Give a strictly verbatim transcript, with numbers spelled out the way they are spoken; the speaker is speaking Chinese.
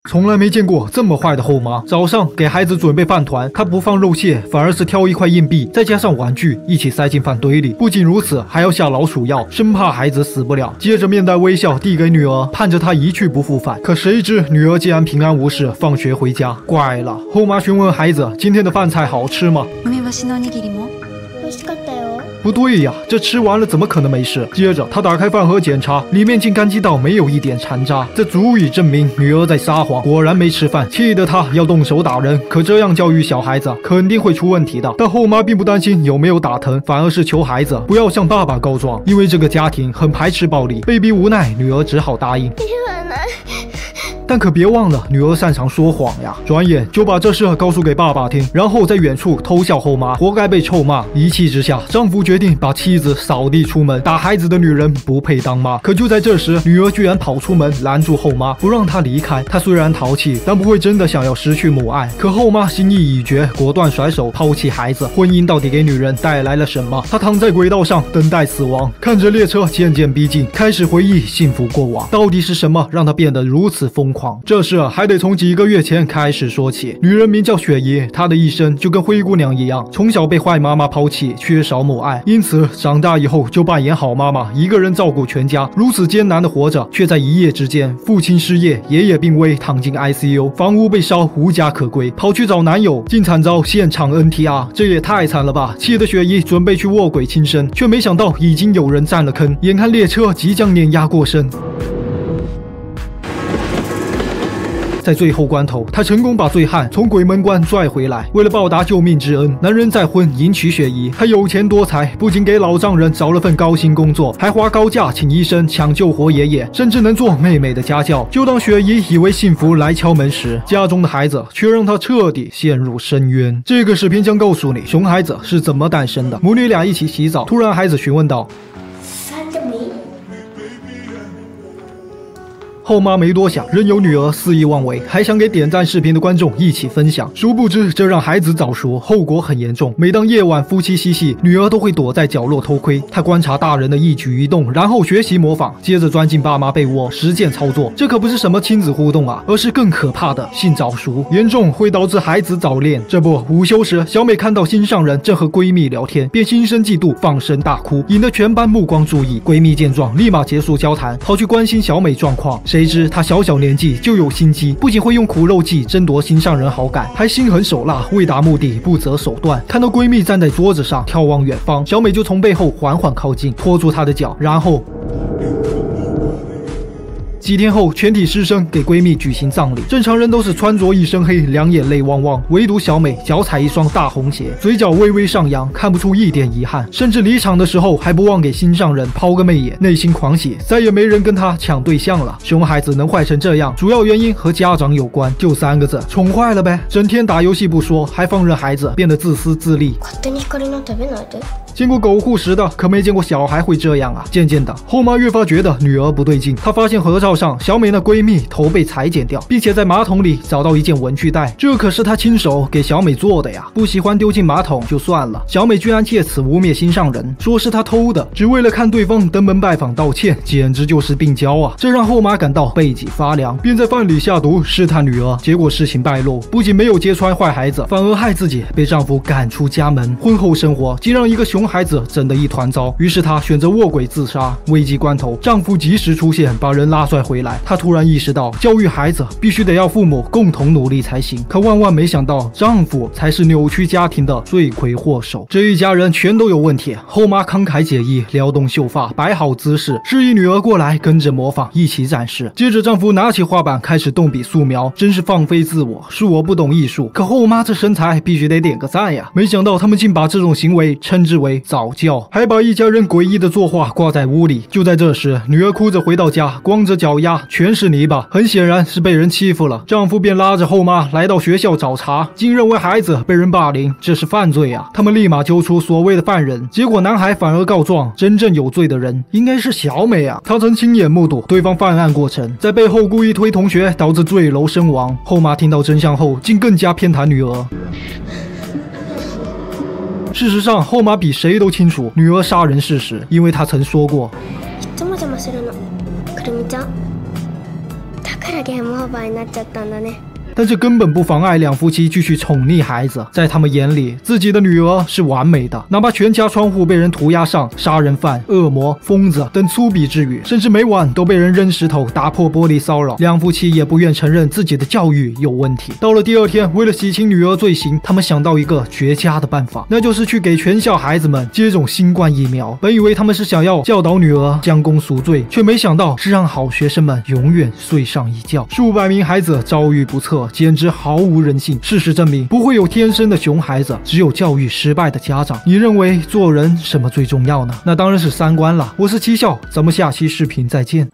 从来没见过这么坏的后妈。早上给孩子准备饭团，她不放肉馅，反而是挑一块硬币，再加上玩具一起塞进饭堆里。不仅如此，还要下老鼠药，生怕孩子死不了。接着面带微笑递给女儿，盼着她一去不复返。可谁知女儿竟然平安无事，放学回家。怪了，后妈询问孩子今天的饭菜好吃吗？不对呀，这吃完了怎么可能没事？接着他打开饭盒检查，里面竟干净到没有一点残渣，这足以证明女儿在撒谎。果然没吃饭，气得他要动手打人。可这样教育小孩子肯定会出问题的。但后妈并不担心有没有打疼，反而是求孩子不要向爸爸告状，因为这个家庭很排斥暴力。被逼无奈，女儿只好答应。但可别忘了，女儿擅长说谎呀！转眼就把这事告诉给爸爸听，然后在远处偷笑后妈，活该被臭骂。一气之下，丈夫决定把妻子扫地出门。打孩子的女人不配当妈。可就在这时，女儿居然跑出门拦住后妈，不让她离开。她虽然淘气，但不会真的想要失去母爱。可后妈心意已决，果断甩手抛弃孩子。婚姻到底给女人带来了什么？她躺在轨道上等待死亡，看着列车渐渐逼近，开始回忆幸福过往。到底是什么让她变得如此疯狂？这事还得从几个月前开始说起。女人名叫雪姨，她的一生就跟灰姑娘一样，从小被坏妈妈抛弃，缺少母爱，因此长大以后就扮演好妈妈，一个人照顾全家。如此艰难的活着，却在一夜之间，父亲失业，爷爷病危，躺进 I C U， 房屋被烧，无家可归，跑去找男友，竟惨遭现场 N T R， 这也太惨了吧！气得雪姨准备去卧轨轻生，却没想到已经有人占了坑，眼看列车即将碾压过身。在最后关头，他成功把醉汉从鬼门关拽回来。为了报答救命之恩，男人再婚迎娶雪姨。他有钱多财，不仅给老丈人找了份高薪工作，还花高价请医生抢救活爷爷，甚至能做妹妹的家教。就当雪姨以为幸福来敲门时，家中的孩子却让她彻底陷入深渊。这个视频将告诉你熊孩子是怎么诞生的。母女俩一起洗澡，突然孩子询问道：后妈没多想，任由女儿肆意妄为，还想给点赞视频的观众一起分享。殊不知，这让孩子早熟，后果很严重。每当夜晚夫妻嬉戏，女儿都会躲在角落偷窥。她观察大人的一举一动，然后学习模仿，接着钻进爸妈被窝实践操作。这可不是什么亲子互动啊，而是更可怕的性早熟，严重会导致孩子早恋。这不，午休时，小美看到心上人正和闺蜜聊天，便心生嫉妒，放声大哭，引得全班目光注意。闺蜜见状，立马结束交谈，跑去关心小美状况。谁知她小小年纪就有心机，不仅会用苦肉计争夺心上人好感，还心狠手辣，为达目的不择手段。看到闺蜜站在桌子上眺望远方，小美就从背后缓缓靠近，拖住她的脚，然后几天后，全体师生给闺蜜举行葬礼。正常人都是穿着一身黑，两眼泪汪汪，唯独小美脚踩一双大红鞋，嘴角微微上扬，看不出一点遗憾。甚至离场的时候还不忘给心上人抛个媚眼，内心狂喜，再也没人跟她抢对象了。熊孩子能坏成这样，主要原因和家长有关，就三个字：宠坏了呗。整天打游戏不说，还放任孩子变得自私自利。见过狗护食的，可没见过小孩会这样啊！渐渐的，后妈越发觉得女儿不对劲。她发现合照上小美那闺蜜头被裁剪掉，并且在马桶里找到一件文具袋，这可是她亲手给小美做的呀！不喜欢丢进马桶就算了，小美居然借此污蔑心上人，说是她偷的，只为了看对方登门拜访道歉，简直就是病娇啊！这让后妈感到背脊发凉，便在饭里下毒试探女儿。结果事情败露，不仅没有揭穿坏孩子，反而害自己被丈夫赶出家门。婚后生活竟让一个熊孩子整得一团糟，于是她选择卧轨自杀。危急关头，丈夫及时出现，把人拉拽回来。她突然意识到，教育孩子必须得要父母共同努力才行。可万万没想到，丈夫才是扭曲家庭的罪魁祸首。这一家人全都有问题。后妈慷慨解意，撩动秀发，摆好姿势，示意女儿过来跟着模仿，一起展示。接着，丈夫拿起画板开始动笔素描，真是放飞自我。恕我不懂艺术，可后妈这身材必须得点个赞呀！没想到他们竟把这种行为称之为早教，还把一家人诡异的作画挂在屋里。就在这时，女儿哭着回到家，光着脚丫，全是泥巴，很显然是被人欺负了。丈夫便拉着后妈来到学校找茬，竟认为孩子被人霸凌，这是犯罪啊！他们立马揪出所谓的犯人，结果男孩反而告状，真正有罪的人应该是小美啊！她曾亲眼目睹对方犯案过程，在背后故意推同学，导致坠楼身亡。后妈听到真相后，竟更加偏袒女儿。事实上，后妈比谁都清楚女儿杀人事实，因为她曾说过：“ だけヘムハバになっちゃったんだね。 但这根本不妨碍两夫妻继续宠溺孩子。在他们眼里，自己的女儿是完美的，哪怕全家窗户被人涂鸦上杀人犯、恶魔、疯子等粗鄙之语，甚至每晚都被人扔石头、打破玻璃骚扰，两夫妻也不愿承认自己的教育有问题。到了第二天，为了洗清女儿罪行，他们想到一个绝佳的办法，那就是去给全校孩子们接种新冠疫苗。本以为他们是想要教导女儿将功赎罪，却没想到是让好学生们永远睡上一觉。数百名孩子遭遇不测，简直毫无人性。事实证明，不会有天生的熊孩子，只有教育失败的家长。你认为做人什么最重要呢？那当然是三观了。我是七笑，咱们下期视频再见。